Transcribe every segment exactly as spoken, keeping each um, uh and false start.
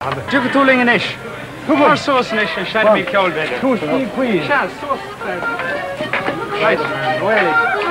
Duke tooling in ish. Or sauce in ish and shad me killed it. Two speed queen. Shad sauce. Right. Really.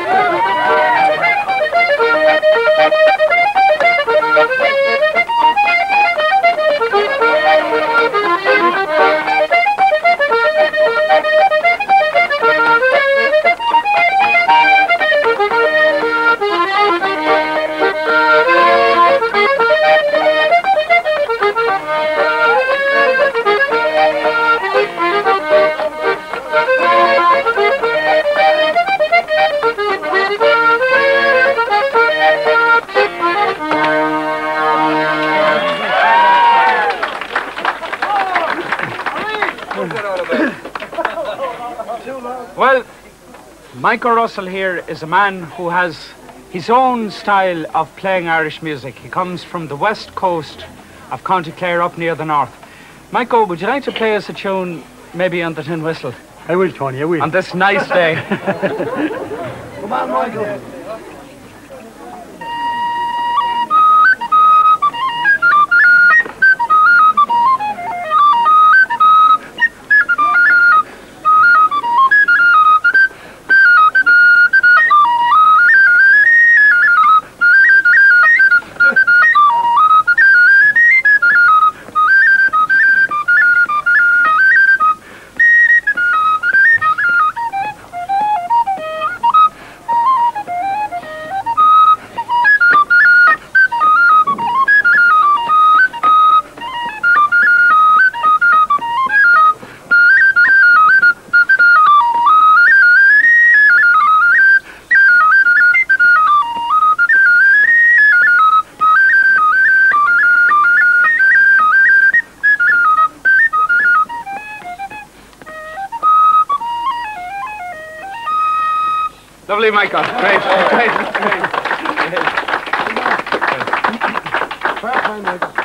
Well, Micho Russell here is a man who has his own style of playing Irish music. He comes from the west coast of County Clare up near the north. Micho, would you like to play us a tune maybe on the tin whistle? I will, Tony, I will. On this nice day. Come on, Michael. Lovely, Michael. Great, great, great. great.